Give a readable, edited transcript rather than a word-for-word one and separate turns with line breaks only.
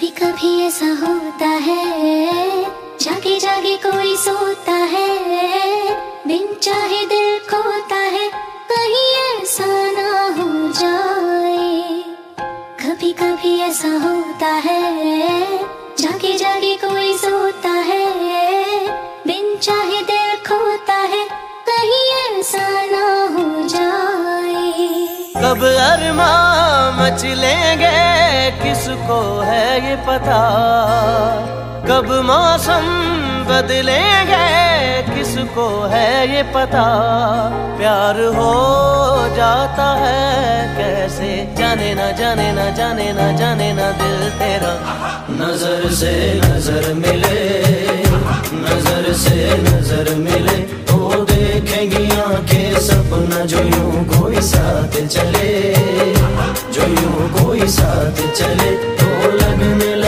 कभी कभी ऐसा होता है, जागे जागे कोई सोता है, बिन चाहे दिल खोता है, कहीं ऐसा ना हो जाए। कभी कभी ऐसा होता है, जागे जागे कोई सोता है, बिन चाहे दिल खोता है, कहीं ऐसा ना हो जाए।
कब अरमां मचलेंगे किसको है ये पता, कब मौसम बदलेंगे किसको है ये पता। प्यार हो जाता है कैसे, जाने ना जाने ना जाने ना जाने ना दिल तेरा। नजर से नजर मिले, नजर से नजर मिले, तो देखेंगी आंखें सपना जो यूं कोई साथ चले, जो यूं कोई साथ चले, तो लगने